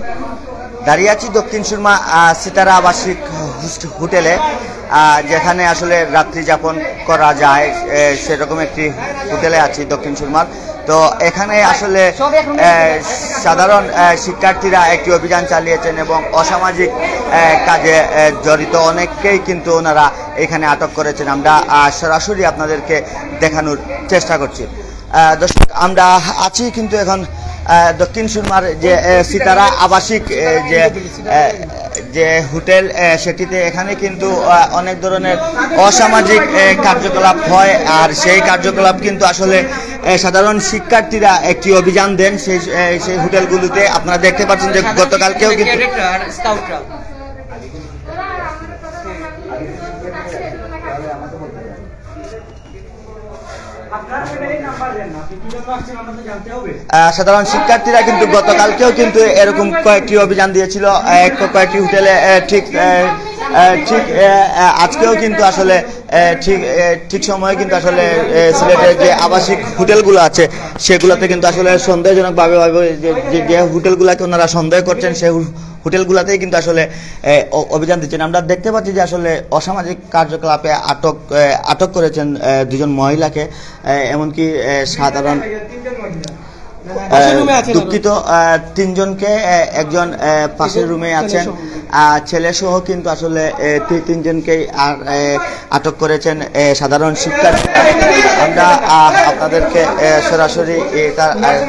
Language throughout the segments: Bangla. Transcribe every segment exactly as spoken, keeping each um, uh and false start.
দাঁড়িয়ে আছি দক্ষিণ সুরমা সিতারা আবাসিক হোটেলে, যেখানে আসলে রাত্রি যাপন করা যায় সেরকম একটি হোটেলে আছি দক্ষিণ সুরমার। তো এখানে আসলে সাধারণ শিক্ষার্থীরা একটি অভিযান চালিয়েছেন এবং অসামাজিক কাজে জড়িত অনেককেই কিন্তু ওনারা এখানে আটক করেছেন। আমরা সরাসরি আপনাদেরকে দেখানোর চেষ্টা করছি। দর্শক, আমরা আছি কিন্তু এখন দক্ষিণ সুরমার যে সিতারা আবাসিক যে যে হোটেল সেটিতে। এখানে কিন্তু অনেক ধরনের অসামাজিক কার্যকলাপ হয়, আর সেই কার্যকলাপ কিন্তু আসলে সাধারণ শিক্ষার্থীরা একটি অভিযান দেন সেই সেই হোটেলগুলোতে। আপনারা দেখতে পাচ্ছেন যে গতকালকেও কিন্তু সাধারণ শিক্ষার্থীরা কিন্তু গতকালকেও কিন্তু এরকম কয়েকটি অভিযান দিয়েছিল কয়েকটি হোটেলে। ঠিক ঠিক আজকেও কিন্তু আসলে ঠিক ঠিক সময়ে কিন্তু আসলে সিলেটের যে আবাসিক হোটেলগুলো আছে সেগুলোতে কিন্তু আসলে সন্দেহজনকভাবে যে হোটেলগুলোকে ওনারা সন্দেহ করছেন সেই হোটেলগুলোতেই কিন্তু আসলে অভিযান দিচ্ছেন। আমরা দেখতে পাচ্ছি যে আসলে অসামাজিক কার্যকলাপে আটক আটক করেছেন দুজন মহিলাকে, এমনকি সাধারণ দুঃখিত তিনজনকে, একজন পাশের রুমে আছেন, ছেলে সহ কিন্তু আসলে তিনজনকেই আটক করেছেন সাধারণ শিক্ষার্থী। আমরা আপনাদেরকে সরাসরি এটা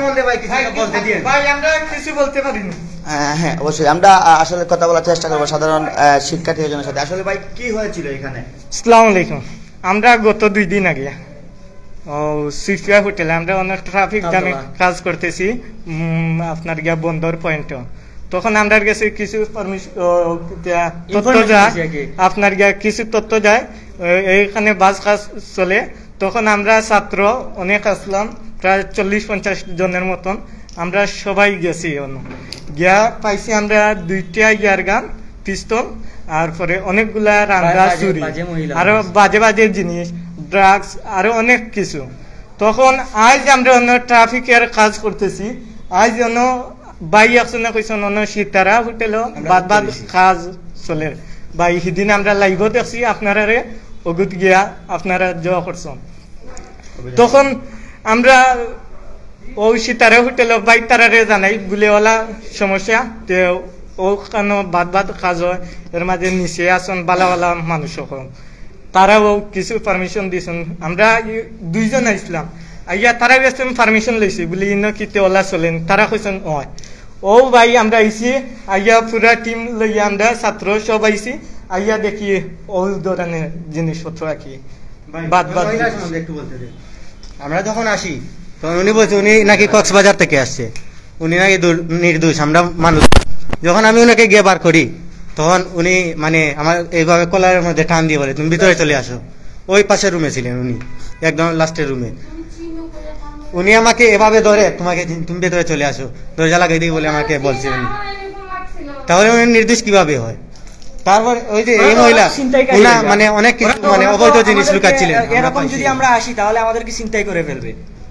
হ্যাঁ অবশ্যই আমরা আসলে কথা বলার চেষ্টা করবো সাধারণ শিক্ষার্থীদের সাথে। আসলে ভাই কি হয়েছিল এখানে? আসসালামু আলাইকুম। আমরা গত দুই দিন আগে ও সুইফিয়া হোটেলে আমরা অনেক ট্রাফিক জ্যামে কাজ করতেছি আপনার গিয়া বন্দর পয়েন্টে। তখন আমরা কাছে কিছু তথ্য যায়, আপনার গিয়া কিছু তথ্য যায় এইখানে বাস কাজ চলে। তখন আমরা ছাত্র অনেক আসলাম, প্রায় চল্লিশ পঞ্চাশ জনের মতন। আমরা সবাই গেছি, গিয়া পাইছি আমরা দুইটা ইয়ার গান, পিস্তল, আর পরে অনেকগুলা রান্না চুরি, আরো বাজে বাজে জিনিস, ড্রাগস, আরো অনেক কিছু। তখন আজ আমরা অন্য ট্রাফিকের কাজ করতেছি, আজ অন্য বাই একজনে কইছেন অন্য সিতারা হোটেলও বাদ বাদ কাজ চলে। বাই সেদিন আমরা লাইভ দেখছি, আপনারা অগুত গিয়া আপনারা যাওয়া করছেন। তখন আমরা ও সিতারা হোটেল বাই তারারে জানাই গুলিওয়ালা সমস্যা, ওখানে বাদ বাদ কাজ হয়, এর মাঝে নিচে আসন বালাওয়ালা মানুষ তারাও কিছু পারমিশন দিয়েছেন। আমরা দুইজন আসলাম, আইয়া তারা গেছেন পারমিশন লইছি বলি ইন কিতে ওলা চলেন, তারা কইছেন হয় ও ভাই আমরা আইছি, আইয়া পুরা টিম লইয়া আমরা ছাত্র সব আইছি, আইয়া দেখি ও ধরনের জিনিসপত্র রাখি বাদ বাদ। একটু বলতে আমরা যখন আসি তখন উনি বলছে উনি নাকি কক্সবাজার থেকে আসছে, উনি নাকি নির্দোষ, আমরা মানুষ। যখন আমি ওনাকে গিয়ে বার করি তখন উনি মানে আমার এইভাবে কলারের মধ্যে টান দিয়ে বলে তুমি ভিতরে চলে আসো। ওই পাশের রুমে ছিলেন উনি, একদম লাস্টের রুমে। উনি আমাকে এভাবে ধরে তোমাকে তুমি ভেতরে চলে আসো, দরজা লাগাই দিই বলে আমাকে বলছে উনি। তাহলে উনি নির্দোষ কিভাবে হয়? তারপর ওই যে এই মহিলা উনা মানে অনেক কিছু মানে অবৈধ জিনিস লুকাচ্ছিলেন। এরকম যদি আমরা আসি তাহলে আমাদেরকে চিন্তাই করে ফেলবে।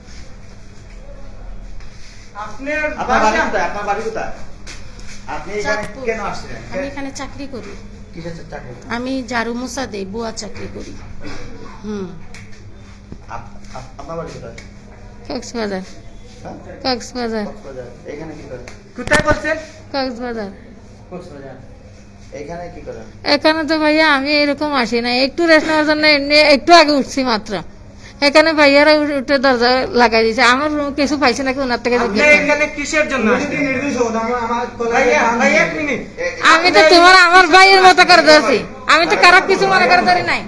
আমি এখানে চাকরি করি, আমি ঝাড়ু মোছা দেই, বুয়া চাকরি করি। হুম কক্সবাজার। কক্সবাজার কোথায় বলছেন? কক্সবাজার। এখানে কি করেন? এখানে তো ভাইয়া আমি এরকম আসি না, একটু রেস্ট নেওয়ার জন্য একটু আগে উঠছি মাত্র। এখানে ভাইয়ারা উঠে দরজা লাগাই দিয়েছে, আমার রুম কিছু পাইছে নাকি ওনার থেকে। আমি তো তোমার আমার ভাইয়ের মতো করে ধরছি, আমি তো কারো কিছু মনে করে ধরি নাই।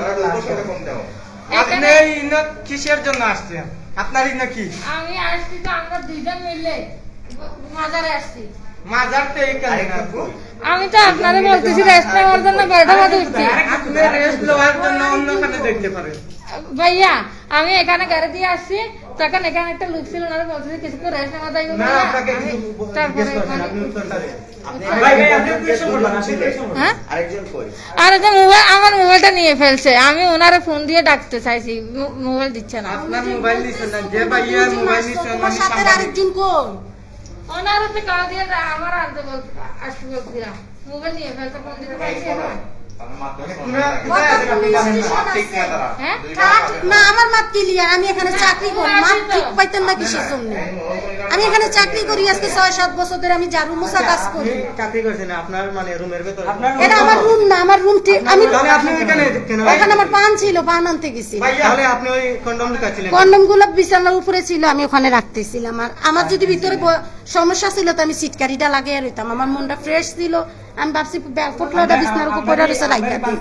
কিসের জন্য আসছেন আপনার? কি আমি আসছি তো আমরা দুইজন মিলে মাজারে আসছি। আমি তো আপনাদের বলতেছি রেস্ট নেওয়ার জন্য বেড়া বাঁধে উঠছি। ভাইয়া আমি এখানে গাড়ি দিয়ে আসছি, তখন এখানে একটা লোক ছিল না, বলতেছি কিছুক্ষণ রেস্ট নেওয়া যায়। আর মোবাইল আমার মোবাইলটা নিয়ে ফেলছে, আমি ওনারে ফোন দিয়ে ডাকতে চাইছি, মোবাইল দিচ্ছে না। আপনার মোবাইল দিচ্ছেন না, যে ভাইয়া মোবাইল দিচ্ছেন মানে আরেকজন কই ওনার হাতে কাজ দিয়ে দেয়, আমার আনতে বল আসতে বলছিলাম মোবাইল নিয়ে ফেলতে ফোন দিতে পারছি না। হ্যাঁ না আমার মাত ক্লিয়ার, আমি এখানে চাকরি করি, মাত ঠিক পাইতেন না কিসের জন্য? আমি এখানে চাকরি করি আজকে ছয় সাত বছর ধরে, আমি ঝাড়ু মোছা কাজ করি। চাকরি করছেন আপনার মানে রুমের ভেতরে? এটা আমার রুম না, আমার রুম ঠিক আমি তাহলে আপনি ওইখানে কেন? ওখানে আমার পান ছিল, পান আনতে গেছি। তাহলে আপনি ওই কন্ডম লুকাচ্ছিলেন? কন্ডম গুলো বিছানার উপরে ছিল, আমি ওখানে রাখতেছিলাম। আর আমার যদি ভিতরে ব- সমস্যা ছিল তো আমি সিটকারিটা লাগিয়ে রইতাম। আমার মনটা ফ্রেশ ছিল, আমি ভাবছি ফুটলাটা বিছানার উপর পড়ে রয়েছে রাইখা দিই।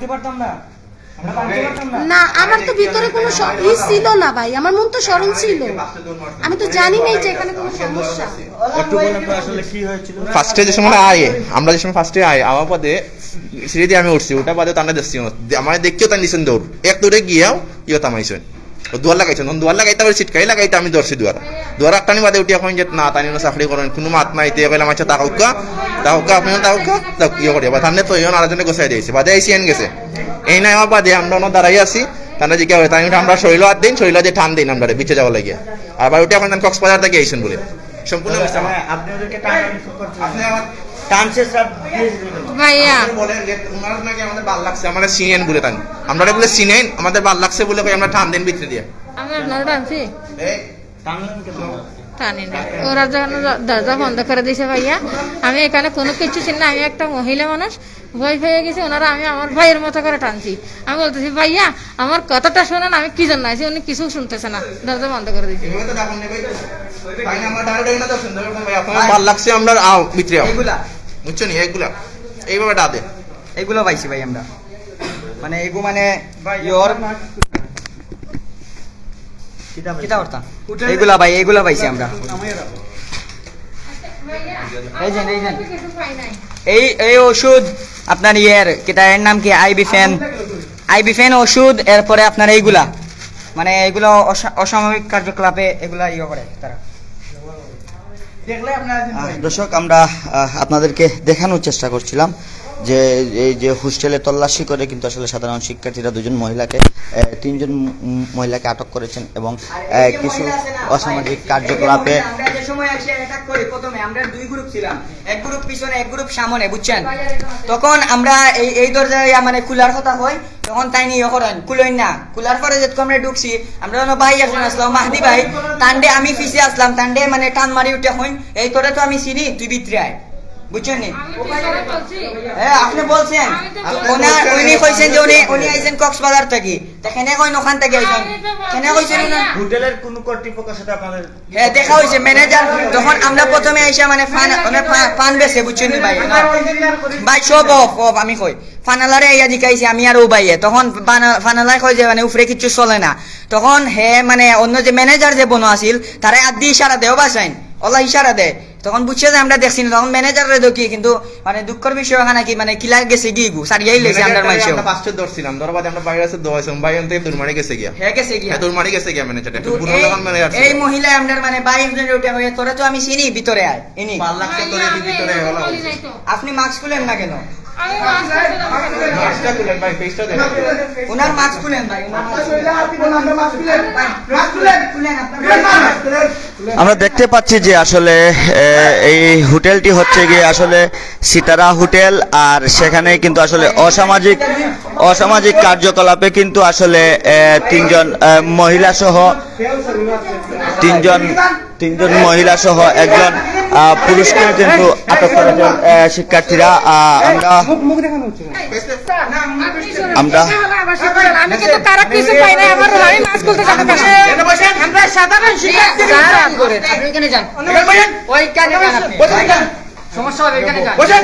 না আমার তো ভিতরে কোনো স- ই ছিল না ভাই, আমার মন তো স্মরণ ছিল, আমি তো জানি নাই যে এখানে কোনো সমস্যা। একটু বলেন তো আসলে কি হয়েছিল? ফার্স্টে যে সময় আয়ে আমরা যে সময় ফার্স্টে আয় আমার পদে সিঁড়ি দিয়ে আমি উঠছি, ওটা বাদে তান্ডা দেখছি আমার দেখতেও তাই নিছেন দৌড় এক দৌড়ে গিয়াও ইয়ে তামাইছেন দুয়ার লাগাইছেন, দুয়ার লাগাইতে আবার সিটকাই লাগাইতে আমি ধরছি দুয়ার দুয়ার একটানি বাদে উঠি এখন যে না তাই চাকরি করেন কোনো মাত নাই তে কইলাম আচ্ছা তাহকা তাহকা আপনি তাহকা ইয়ে করে বা তাহলে তো ইয়ে আরেকজনে গোছাই দিয়েছে বাদে আইসি এন গেছে এই নাই আমার বাদে আমরা অন্য দাঁড়াই আছি তাহলে যে কি হবে তাই আমরা শৈল হাত দিন শৈল দিয়ে টান দিন আমরা বিচে যাওয়া লাগিয়া আবার উঠে এখন কক্সবাজার থেকে আইসেন বলে সম্পূর্ণ মিথ্যা। আপনি ওদেরকে টাকা আপনি আমার টানছে সব ভাইয়া বলেন যে ওনার নাকি আমাদের ভাল লাগছে আমরা সিনেন বলে তাই আমরা বলে সিনেন আমাদের ভাল লাগছে বলে কই আমরা টান দিন ভিতরে দিয়ে আমি আপনার টানছি এই টানলেন কেন? টানি না, ওরা যখন দরজা বন্ধ করে দিয়েছে ভাইয়া, আমি এখানে কোনো কিছু ছিল না, আমি একটা মহিলা মানুষ ভয় পেয়ে গেছি, ওনারা আমি আমার ভাইয়ের মতো করে টানছি। আমি বলতেছি ভাইয়া আমার কথাটা শোনেন, আমি কি জন্য আছি, উনি কিছু শুনতেছে না, দরজা বন্ধ করে দিয়েছে। এভাবে তো ডাকুন নেবে তাই না আমরা ডাইরেক্ট না তো সুন্দর ভাই আপনার ভাল লাগছে আমরা আও ভিতরে আও এগুলা বুঝছো নি এইগুলা এইভাবে ডাদে এগুলো পাইছি ভাই আমরা, মানে এগু মানে ইয়োর কিটা করতাম এগুলা ভাই, এগুলা পাইছি আমরা। এই যে এই যে কিছু পাই নাই। এই এই ওষুধ আপনার ইয়ের কিটা এর নাম কি আইবিফেন, আইবিফেন ওষুধ, এরপরে আপনার এইগুলা মানে এগুলো অসা- অসামরিক কার্যকলাপে এগুলা ইয়ে করে তারা। দেখলে আপনারা আহ, দর্শক আমরা আহ, আপনাদেরকে দেখানোর চেষ্টা করছিলাম যে এই যে হোস্টেলে তল্লাশি করে কিন্তু আসলে সাধারণ শিক্ষার্থীরা দুজন মহিলাকে আহ, তিনজন উম, মহিলাকে আটক করেছেন এবং আহ, কিছু অসামাজিক কার্যকলাপে আমরা যে সময় এসে অ্যাটাক করি প্রথমে আমরা দুই গ্রুপ ছিলাম, এক গ্রুপ পিছনে এক গ্রুপ সামনে, বুঝছেন? তখন আমরা এই এই দরজায় মানে খোলার কথা হয়, তখন তাই নিয়ে করেন খুলইন না, খোলার পরে যেহেতু আমরা ঢুকছি আমরা যখন ভাই একজন আসলাম মাহদি ভাই, তান্ডে আমি পিছিয়ে আসলাম, তান্ডে মানে টান মারি উঠে হইন এই তোরে তো আমি চিনি তুই ভিতরে আয়, বুঝছেন নি? আমি তো করে বলছি হ্যাঁ আপনি বলছেন ওনার উনি কইছেন যে উনি উনি আইছেন কক্সবাজার থেকে, তা কেন কইন ওখান থেকে আইছেন কেন কইছেন না? হোটেলের কোন কর্তৃপক্ষের সাথে আপনাদের হ্যাঁ দেখা হয়েছে ম্যানেজার, তখন আমরা প্রথমে এসে মানে ফান মানে পা- পান বেছে, বুঝছেন নি ভাই? ভাই সব অফ অফ আমি কই ফানালারে ইয়া জিকাইছি আমি আর ও ভাইয়ে, তখন ফানা- ফানালায় কই যে মানে উপরে কিছু চলে না, তখন হে মানে অন্য যে ম্যানেজার যে বনো আছিল তারা আদি ইশারা দেও বাসাইন ওলা ইশারা দেয়, তখন বুঝছে যে আমরা দেখছি না, তখন ম্যানেজারে দেখি কিন্তু মানে দুঃখের বিষয় ওখানে কি মানে কিলা গেছে গিয়ে গু সারিয়াই লেছে আমরা মাইছে আমরা ফার্স্টে ধরছিলাম ধর বাদে আমরা বাইরে আছে দোয়াইছিলাম বাইরে থেকে দুরমারি গেছে গিয়া হে গেছে গিয়া হ্যাঁ দুরমারি গেছে গিয়া ম্যানেজার একটু তো পুরনো এই- লাগান ম্যানেজার এই মহিলা আমরা মানে বাইক জনের উঠে হয়ে তোরা তো আমি চিনি ভিতরে আয় ইনি ভাল লাগছে তোরে ভাইয়া, ভিতরে আমি হলো বলি নাই তো। আপনি মাস্ক খুলেন না কেন? আমি মাস্ক পরছিলাম কেন? মাছটা খুলেন ভাই ফেসটা দেখেন ওনার মাস্ক খুলেন ভাই, ওনার মাস্ক খুলেন। ভাই, মাস্ক খুলেন, খুলেন, আপনার মাস্ক খুলেন। আমরা দেখতে পাচ্ছি যে আসলে আহ, এই হোটেলটি হচ্ছে গিয়ে আসলে সিতারা হোটেল, আর সেখানে কিন্তু আসলে অসামাজিক অসামাজিক কার্যকলাপে কিন্তু আসলে আহ, তিনজন আহ, মহিলা সহ তিনজন তিনজন মহিলা সহ একজন আহ, পুরুষকে কিন্তু আটক করেছেন আহ, শিক্ষার্থীরা। আহ, আমরা আমরা আমি কিন্তু কারো কিছু পাই নাই, আমার আমি মাস্ক খুলতে যাবো কেন? আমরা সাধারণ শিক্ষার্থী আপনি এখানে যান, ওইখানে যান আপনি। সমস্যা হবে এখানে যান। বসেন।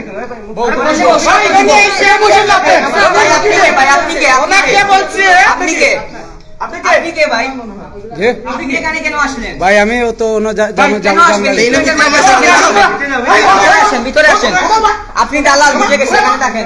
ভাই, আপনি কে ভাই? আপনি কে? আপনি কে? আপনি কে? আপনি কে ভাই? আপনি এখানে কেন আসলেন? ভাই আমি তো অন্য জা- জামা- কেন জামা- আসবেন? জামা- ভাই, ভিতরে আসেন, ভিতরে আসেন। আপনি দালাল বুঝে গেছে, এখানে থাকেন।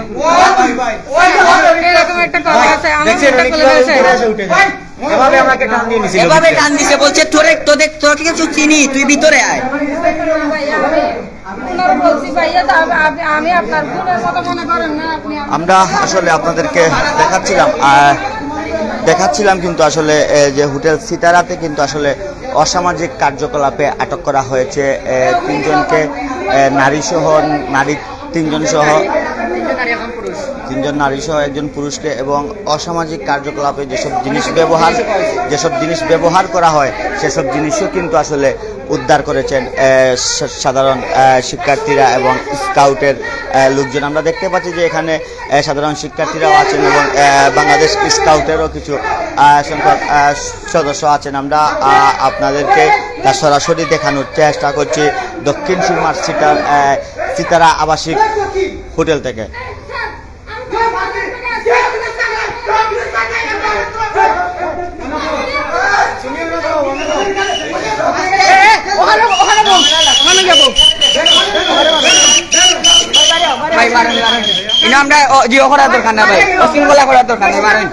এরকম একটা কথা আছে, আমার দেখছেন মুখটা উনি খুলে কিভাবে ফেলেছে। উপরে এসে উঠে যায়? এভাবে আমাকে টান দিয়ে নিছিল এভাবে ভিতরে। টান দিছে, বলছে তোরে তোদের তোকে কিছু চিনি, তুই ভিতরে আয়। ভাইয়া, আমি ওনারা বলছি ভাইয়া, তা আমি- আমি- আমি আপনার বোনের মতো মনে করেন না আপনি আমার- আমরা আসলে আপনাদেরকে দেখাচ্ছিলাম আহ, দেখাচ্ছিলাম কিন্তু আসলে এ, যে হোটেল সিতারাতে কিন্তু আসলে অসামাজিক কার্যকলাপে আটক করা হয়েছে তিনজনকে, নারী সহ নারী তিনজন সহ তিনজন নারী সহ একজন পুরুষকে, এবং অসামাজিক কার্যকলাপে যেসব জিনিস ব্যবহার যেসব জিনিস ব্যবহার করা হয় সেসব জিনিসও কিন্তু আসলে উদ্ধার করেছেন সাধারণ শিক্ষার্থীরা এবং স্কাউটের লোকজন। আমরা দেখতে পাচ্ছি যে এখানে সাধারণ শিক্ষার্থীরাও আছেন এবং বাংলাদেশ স্কাউটেরও কিছু সংখ্যক সদস্য আছেন। আমরা আপনাদেরকে তা সরাসরি দেখানোর চেষ্টা করছি দক্ষিণ সুরমার সিটার সিতারা আবাসিক হোটেল থেকে। আমরা জিও করার দরকার না ভাই, অশৃঙ্খলা করার দরকার নেই। মারেন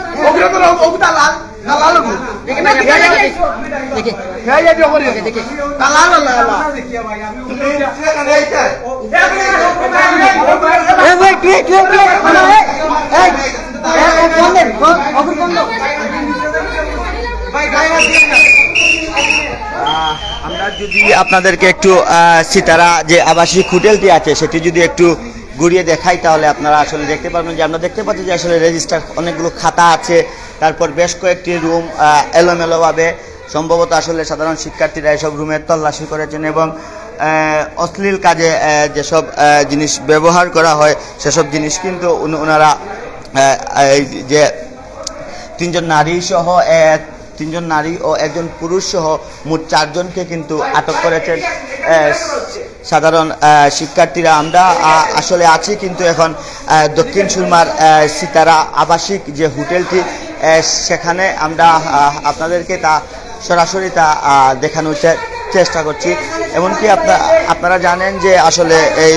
আমরা যদি আপনাদেরকে একটু সিতারা যে আবাসিক হোটেলটি আছে সেটি যদি একটু ঘুরিয়ে দেখাই তাহলে আপনারা আসলে দেখতে পারবেন যে আমরা দেখতে পাচ্ছি যে আসলে রেজিস্টার অনেকগুলো খাতা আছে, তারপর বেশ কয়েকটি রুম এলোমেলোভাবে, সম্ভবত আসলে সাধারণ শিক্ষার্থীরা এসব রুমের তল্লাশি করেছেন এবং অশ্লীল কাজে যেসব জিনিস ব্যবহার করা হয় সেসব জিনিস কিন্তু ওনারা যে তিনজন নারী সহ তিনজন নারী ও একজন পুরুষ সহ মোট চারজনকে কিন্তু আটক করেছেন সাধারণ শিক্ষার্থীরা। আমরা আসলে আছি কিন্তু এখন দক্ষিণ সুরমার সিতারা আবাসিক যে হোটেলটি সেখানে আমরা আপনাদেরকে তা সরাসরি তা দেখানোর চেষ্টা করছি। এমনকি আপনারা জানেন যে আসলে এই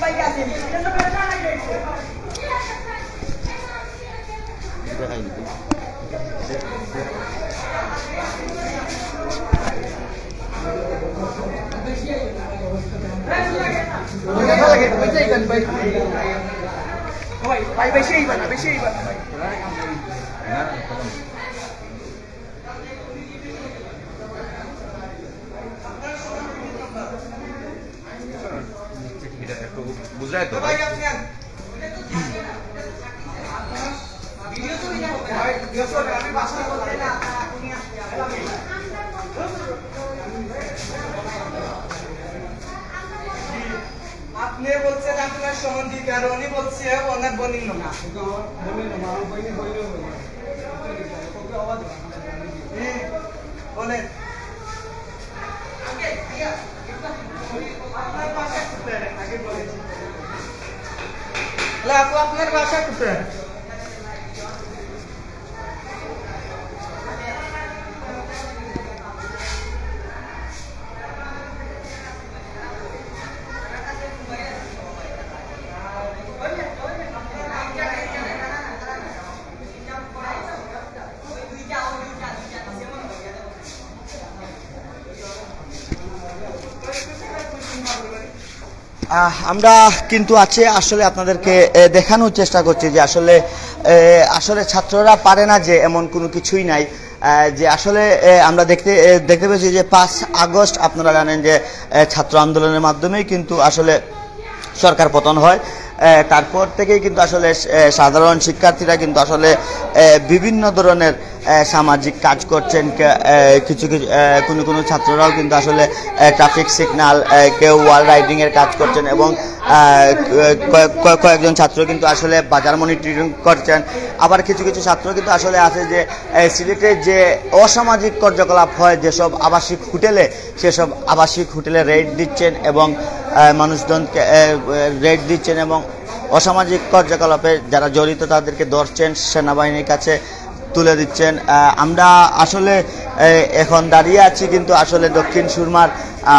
বুঝায় তো ভাই আপনি বলছেন আপনার সহযোগী আর উনি বলছে ওনার বলি না বলেন আপনার বাসা কোথায়? আমরা কিন্তু আছে আসলে আপনাদেরকে দেখানোর চেষ্টা করছি যে আসলে আসলে ছাত্ররা পারে না যে এমন কোনো কিছুই নাই, যে আসলে আমরা দেখতে দেখতে পেয়েছি যে পাঁচ আগস্ট আপনারা জানেন যে ছাত্র আন্দোলনের মাধ্যমেই কিন্তু আসলে সরকার পতন হয়। তারপর থেকেই কিন্তু আসলে সাধারণ শিক্ষার্থীরা কিন্তু আসলে বিভিন্ন ধরনের সামাজিক কাজ করছেন। কিছু কিছু কোনো কোনো ছাত্ররাও কিন্তু আসলে ট্রাফিক সিগন্যাল, কেউ ওয়াল রাইডিং এর কাজ করছেন এবং কয়েকজন ছাত্র কিন্তু আসলে বাজার মনিটরিং করছেন। আবার কিছু কিছু ছাত্র কিন্তু আসলে আছে যে সিলেটে যে অসামাজিক কার্যকলাপ হয় যেসব আবাসিক হোটেলে সেসব আবাসিক হোটেলে রেড দিচ্ছেন এবং মানুষজনকে রেড দিচ্ছেন এবং অসামাজিক কার্যকলাপে যারা জড়িত তাদেরকে ধরছেন, সেনাবাহিনীর কাছে তুলে দিচ্ছেন। আমরা আসলে এখন দাঁড়িয়ে আছি কিন্তু আসলে দক্ষিণ সুরমার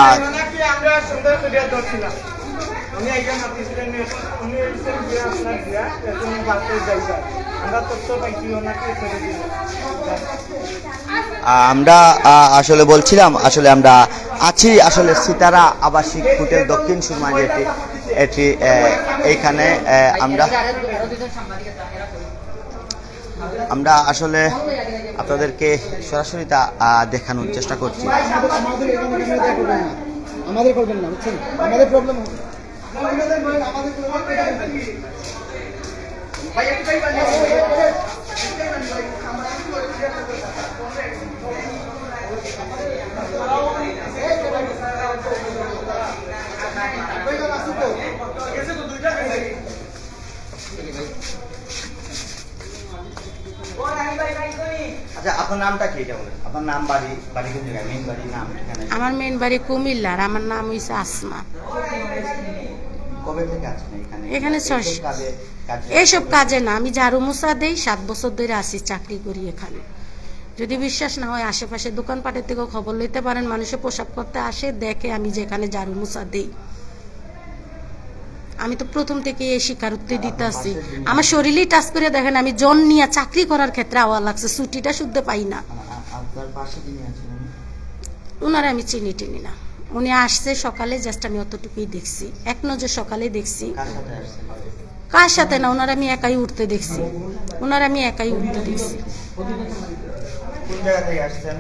আমরা আসলে বলছিলাম আসলে আমরা আছি আসলে সিতারা আবাসিক হোটেল দক্ষিণ সুরমা যেটি এটি এইখানে আমরা আমরা আসলে আপনাদেরকে সরাসরি তা আহ, দেখানোর চেষ্টা করছি। আমাদের এখানে ক্যামেরা করবেন না, আমাদের করবেন না, বুঝছেন? আমাদের প্রবলেম হবে। আচ্ছা, আপনার নামটা কি এটা বলেন? আপনার নাম, বাড়ি, বাড়ি কোন জায়গায়, মেইন বাড়ি, নাম, ঠিকানা? আমার মেন বাড়ি কুমিল্লা আর আমার নাম হইছে আসমা। কবে থেকে আছেন এখানে? এখানে এইসব ছয়- কাজে- কাজে- এইসব কাজে না, আমি ঝাড়ু মোছা দেই, সাত বছর ধরে আসি, চাকরি করি এখানে। যদি বিশ্বাস না হয় আশেপাশে দোকানপাটের থেকেও খবর লইতে পারেন, মানুষে পোশাক করতে আসে, দেখে আমি যেখানে ঝাড়ু মোছা দেই। আমি তো প্রথম থেকে এই স্বীকারোক্তি দিতে আসছি। আমার শরীরেই টাচ করে দেখেন, আমি জন নিয়ে চাকরি করার ক্ষেত্রে আওয়া লাগছে, ছুটিটা শুদ্ধ পাই না। আ- আপনার পাশে যিনি আছেন উনি? ওনারা আমি চিনি টিনি না। উনি আসছে সকালে, জাস্ট আমি অতটুকুই দেখছি, এক নজর সকালে দেখছি। কার সাথে আসছেন? কার সাথে না, ওনারা আমি একাই উঠতে দেখছি, ওনারা আমি একাই উঠতে দেখছি। কোন জায়গা থেকে আসছেন?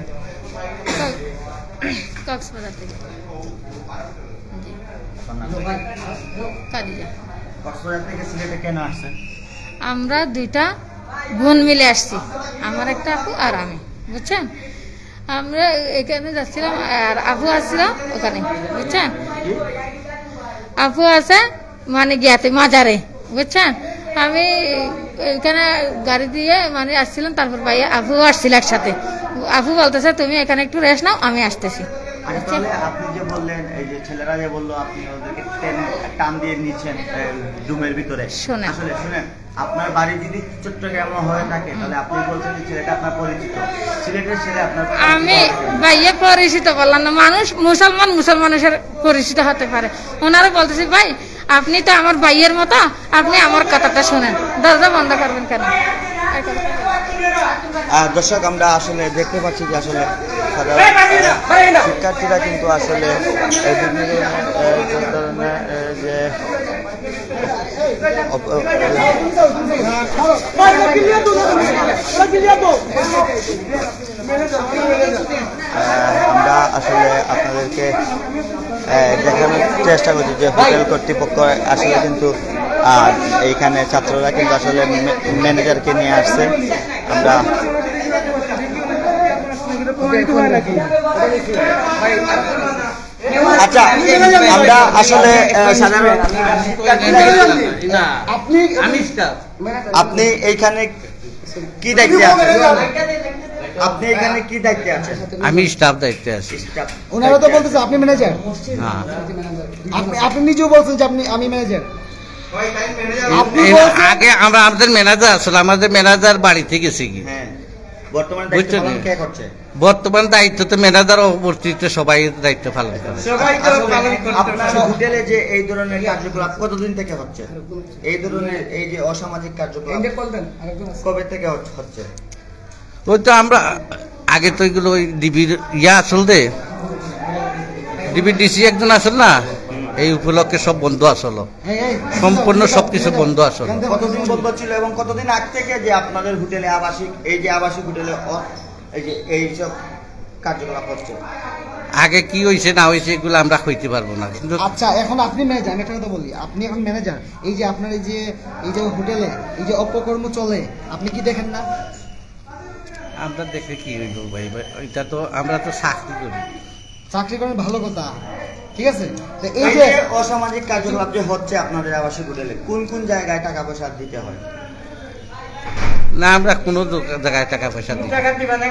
কক্সবাজার থেকে। জি, আপনার নাম? কাদিজা। কক্সবাজার থেকে সিলেটে কেন আসছেন? আমরা দুইটা বোন মিলে আসছি, আমার একটা আপু আর আমি, বুঝছেন? আমরা এখানে যাচ্ছিলাম আর আপু আসছিলাম ওখানে, বুঝছেন? আপু আছে মানে গিয়াতে মাজারে, বুঝছেন? আমি এখানে গাড়ি দিয়ে মানে আসছিলাম, তারপর ভাই আপু আসছিল একসাথে। আপু বলতেছে তুমি এখানে একটু রেস্ট নাও, আমি আসতেছি। আচ্ছা, তাহলে আপনি যে বললেন, এই যে ছেলেরা যে বললো আপনি ওদেরকে টেন- টান দিয়ে নিচ্ছেন ডুমের ভিতরে, শোনেন। আসলে শুনেন, আপনার বাড়ি যদি চট্টগ্রামে হয়ে থাকে তাহলে আপনি বলছেন যে ছেলেটা আপনার পরিচিত, সিলেটের ছেলে আপনার পরিচিত আমি হবে না। ভাইয়া পরিচিত বললাম না, মানুষ মুসলমান মুসলমানের পরিচিত হতে পারে। ওনারা বলতেছি ভাই আপনি তো আমার ভাইয়ের মতো, আপনি আমার কথাটা শুনেন, দরজা বন্ধ করবেন কেন? আহ, দর্শক, আমরা আসলে দেখতে পাচ্ছি যে আসলে সাধারণ, আহ, শিক্ষার্থীরা কিন্তু আসলে এই বিভিন্ন ধরনের, আহ, যে ধরনের, আহ, যে অপ- আহ, আমরা আসলে আপনাদেরকে আহ, দেখানোর চেষ্টা করছি যে হোটেল কর্তৃপক্ষ আসলে কিন্তু আহ, এইখানে ছাত্ররা কিন্তু আসলে মে- ম্যানেজারকে নিয়ে আসছে। আমরা আচ্ছা, আমরা আসলে আহ, সাধারণ আপনি আপনি এইখানে কি দায়িত্বে আছেন? আপনি এখানে কি দায়িত্বে আছেন? আমি স্টাফ দায়িত্বে আছি। ওনারা তো বলতেছে আপনি ম্যানেজার, হ্যাঁ। আপনি আপনি নিজেও বলছেন যে আপনি আমি ম্যানেজার। আপনি এই বলছেন আগে আমরা আমাদের ম্যানেজার আসলে আমাদের ম্যানেজার বাড়িতে গেছে কি হ্যাঁ, বর্তমানে দায়িত্ব বুঝছেন? পালন কে করছে? বর্তমান দায়িত্ব তো ম্যানেজার ও অতিরিক্ত সবাই দায়িত্ব পালন করে। আসলে আপনার হোটেলে যে এই ধরনের কার্যকলাপ কতদিন থেকে হচ্ছে? এই ধরনের এই যে অসামাজিক কার্যকলাপ কবে থেকে হচ- হচ্ছে? ওই তো আমরা আগে তো এগুলো ওই ডিবির ইয়া আসল দে ডিবির ডিসি একজন আসল না, এই উপলক্ষে সব বন্ধ আসলো, সম্পূর্ণ সবকিছু বন্ধ আসলো। কতদিন বন্ধ ছিল এবং কতদিন আগ থেকে যে আপনাদের হোটেলে আবাসিক এই যে আবাসিক হোটেলে অ- এই যে এইসব কার্যকলাপ হচ্ছে? আগে কি হয়েছে না হয়েছে এগুলো আমরা কইতে পারবো না, কিন্তু আচ্ছা, এখন আপনি ম্যানেজার, আমি একটা কথা বলি, আপনি এখন ম্যানেজার, এই যে আপনার এই যে এই যে হোটেলে এই যে অপকর্ম চলে, আপনি কি দেখেন না? আমরা দেখে কি হইব ভাই ভাই, এটা তো আমরা তো চাকরি করি। চাকরি করেন ভালো কথা, ঠিক আছে? তো এই এই যে যে অসামাজিক কার্যকলাপ যে হচ্ছে আপনাদের আবাসিক হোটেলে, কোন কোন জায়গায় টাকা পয়সা দিতে হয়? না আমরা কোনো দোকা- জায়গায় টাকা পয়সা দিই না।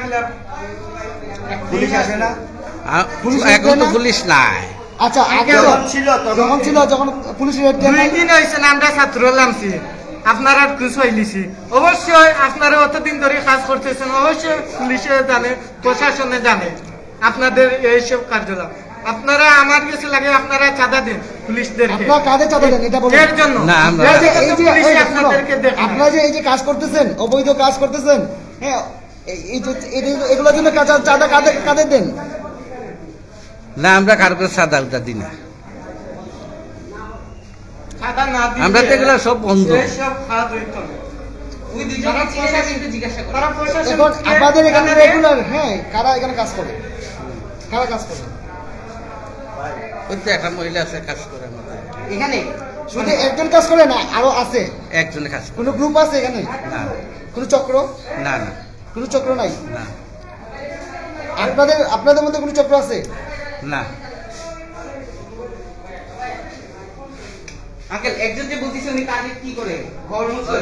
পুলিশ আসে না? আ- পুলিশ এখন তো না? পুলিশ নাই। আচ্ছা, আগে যখন ছিল তখন যখন ছিল যখন পুলিশ রেড দেন নাই? দুই দিন হয়েছে না আমরা ছাত্র নামছি, আপনারা খুশ হইলিছি। অবশ্যই আপনারা অতদিন ধরে কাজ করতেছেন, অবশ্যই পুলিশে জানে, প্রশাসনে জানে আপনাদের এইসব কার্যকলাপ। আপনারা আমার কাছে লাগে আপনারা চাঁদা দেন পুলিশদেরকে, আপনারা কাদের চাঁদা দেন এটা বলুন। এর জন্য না, আমরা- এই যে এই যে পুলিশ এই যে আপনাদেরকে শোনো, দেখে না। আপনারা যে এই যে কাজ করতেছেন, অবৈধ কাজ করতেছেন, হ্যাঁ, এই- এই যে এই- এগুলোর জন্য কাঁচা- চাঁদা কাদের কাদের দেন? না আমরা কারো কাছে সাদা উদা দিই না, চাঁদা না দিলে আমরা তো এগুলো সব বন্ধ। এইসব কাজ হইতো না। এখন আপনাদের এখানে রেগুলার, হ্যাঁ, কারা এখানে কাজ করে, কারা কাজ করে ওই তো একটা মহিলা আছে কাজ করে আমাদের এখানে? শুধু একজন কাজ করে না, আরো আছে? একজনে কাজ করে কোনো গ্রুপ আছে এখানে? না কোনো চক্র? না না কোনো চক্র নাই? না আপনাদের আপনাদের মধ্যে কোনো চক্র আছে? না আঙ্কেল একজন যে বলতেছে উনি কাজে কি করে? ঘর মুছে?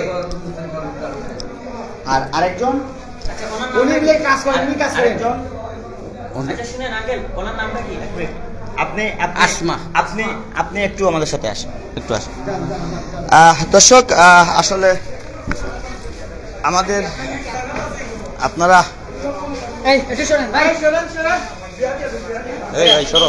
আর আরেকজন আচ্ছা ওনার উনি নাম মিলে কাজ করেন, উনি কাজ করেন। আরেকজন আচ্ছা শুনেন আঙ্কেল ওনার নামটা কি? আপনি আপনি আসমা। আপনি আপনি একটু আমাদের সাথে আসেন, একটু আসেন। আহ, দর্শক, আহ, আসলে আমাদের আপনারা এই একটু শুনেন ভাই, শুনেন শুনেন এই এই সরো।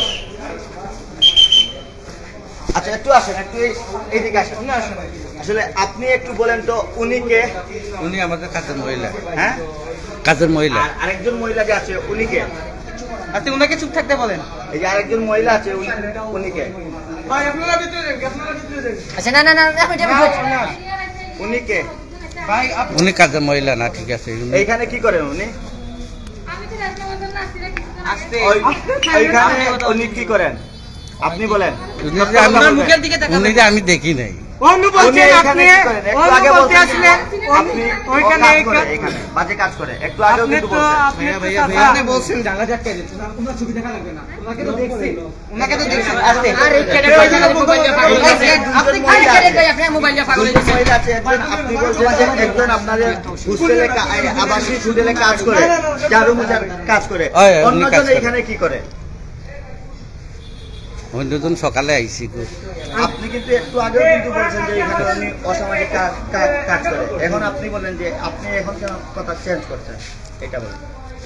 আচ্ছা একটু আসেন, একটু এই- এইদিকে আসেন। আসলে আপনি একটু বলেন তো উনি কে? উনি আমাদের কাজের মহিলা, হ্যাঁ, কাজের মহিলা। আর আরেকজন মহিলা যে আছে উনি কে? আপনি উনাকে চুপ থাকতে বলেন। এই যে আরেকজন মহিলা আছে উনি- উনি কে? আচ্ছা না না না এক মিনিট, এক মিনিট। উনি কে? উনি কাজের মহিলা না, ঠিক আছে। উনি- এইখানে কি করেন উনি? আমি তো রাস্তা বলতাম না আসলে আস্তে ওই- এইখানে উনি কি করেন আপনি বলেন। উনি যে আমি- ওনার মুখের দিকে তাকাবেন। উনি যে আমি দেখি নাই। অনু উনি বলছেন এইখানে আপনি কি করেন? একটু অনু আগে বলতে বলছেন আসলেন আপনি ওইখানে কাজ এই করে, কাজ- এখানে বাজে কাজ করে, একটু আগেও আপনি কিন্তু তো বলছেন। আপনি তো ভাইয়া, চাচা। আপনি বলছেন জানলা ঝাটকা দিচ্ছেন। ওনার ছবি দেখা লাগবে না, ওনাকে তো দেখছি। উনাকে তো দেখছেন আস্তে। আরে কেটে ভাই মোবাইল দিয়ে পাগল হয়ে গেছে। আপনি কি কেটে ভাই আপনি মোবাইল দিয়ে পাগল হয়ে দুজন গেছে। মহিলা আছে, একজন আপনি বলছেন যে একজন আপনাদের হোস্টেলে কা- এই আবাসিক হোটেলে কাজ করে, ঝাড়ু মোছার কাজ করে, ওই, উনি কাজ অন্যজন করে। এখানে কি করে? ওই দুজন সকালে আইসি গো। আপনি কিন্তু একটু আগেও কিন্তু বলছেন যে এখানে উনি অসামাজিক কা- কা- কাজ করে, এখন আপনি বলেন যে আপনি এখন কেন কথা চেঞ্জ করছেন, এটা বলেন।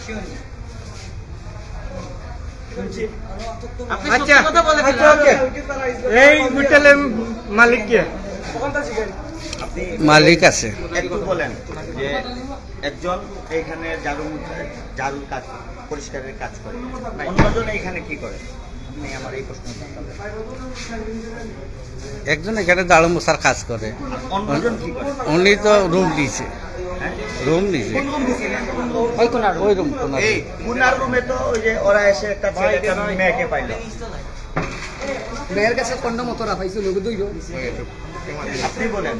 শুনছি। আচ্ছা কথা বলে আচ্ছা, ওকে। এই হোটেলের মালিক কে? আপনি মালিক আছে। একটু বলেন যে একজন এইখানে ঝাড়ু মুছা- ঝাড়ুর কাজ, পরিষ্কারের কাজ করে, অন্যজন এইখানে কি করে? আপনি আমার এই প্রশ্ন একজন এখানে দাঁড়ো মশার কাজ করে, অন্যজন কি করে? উনি তো রুম দিয়েছে, হ্যাঁ? রুম দিয়েছে ওই কোন আর ওই রুম কোন এই পুনার রুমে তো ওই যে ওরা এসে একটা ছেলে একটা মেয়েকে পাইলো, মেয়ের কাছে কন্ডম মতো রাখাইছিল লোক দুইলো। আপনি বলেন।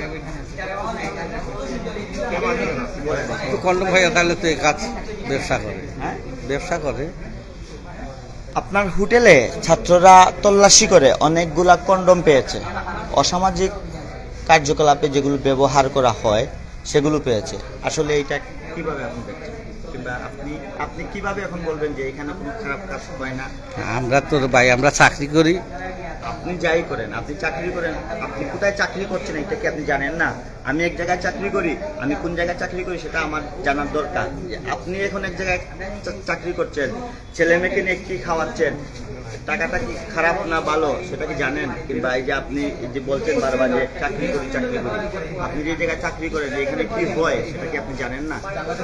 তো কন্ডম ভাইয়া তাহলে তো এই কাজ ব্যবসা করে, হ্যাঁ? ব্যবসা করে। আপনার হোটেলে ছাত্ররা তল্লাশি করে অনেকগুলা কন্ডম পেয়েছে, অসামাজিক কার্যকলাপে যেগুলো ব্যবহার করা হয় সেগুলো পেয়েছে। আসলে এটা কিভাবে আপনি দেখছেন, কিংবা আপনি আপনি কিভাবে এখন বলবেন যে এখানে কোনো খারাপ কাজ হয় না? আমরা তো ভাই আমরা চাকরি করি, আপনি যাই করেন, আপনি চাকরি করেন, আপনি কোথায় চাকরি করছেন এটা কি আপনি জানেন না? আমি এক জায়গায় চাকরি করি, আমি কোন জায়গায় চাকরি করি সেটা আমার জানার দরকার। যে আপনি এখন এক জায়গায় চা- চাকরি করছেন, ছেলে মেয়েকে নিয়ে কি খাওয়াচ্ছেন, টাকাটা কি খারাপ না ভালো সেটা কি জানেন? কিংবা এই যে আপনি এই যে বলছেন বারবার যে চাকরি করি চাকরি করি, আপনি যে জায়গায় চাকরি করেন যে এখানে কি হয় সেটা কি আপনি জানেন না?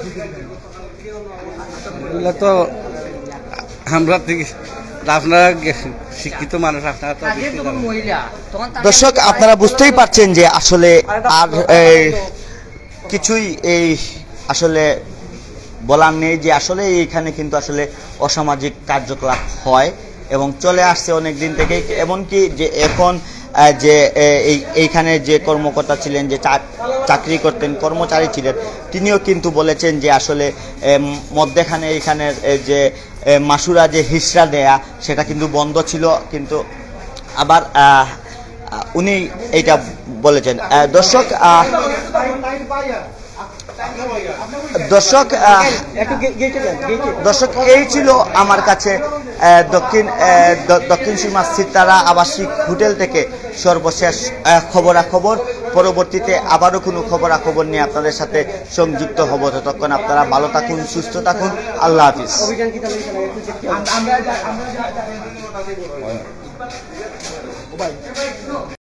এগুলো তো আমরা থেকে আপনারা গে- শিক্ষিত মানুষ, আপনারা তো বেশি জানেন। মহিলা তখন তার- দর্শক, আপনারা বুঝতেই পারছেন যে আসলে আর এই, কিছুই এই আসলে বলার নেই যে আসলে এইখানে কিন্তু আসলে অসামাজিক কার্যকলাপ হয় এবং চলে আসছে অনেক দিন থেকেই। এমনকি যে এখন আহ, যে এ, এই এইখানে যে কর্মকর্তা ছিলেন, যে চাক- চাকরি করতেন, কর্মচারী ছিলেন, তিনিও কিন্তু বলেছেন যে আসলে এম, মধ্যেখানে এইখানের এ, যে এ, মাসুরা যে হিসরা দেয়া সেটা কিন্তু বন্ধ ছিল, কিন্তু আবার আহ, আহ, উনি এইটা বলেছেন। আহ, দর্শক আহ, দর্শক আহ, দর্শক এই ছিল আমার কাছে আহ, দক্ষিণ আহ, দ- দক্ষিণ সীমা সিতারা আবাসিক হোটেল থেকে সর্বশেষ আহ, খবরাখবর। পরবর্তীতে আবারও কোনো খবরাখবর নিয়ে আপনাদের সাথে সংযুক্ত হব। ততক্ষণ আপনারা ভালো থাকুন, সুস্থ থাকুন, আল্লাহ হাফিজ।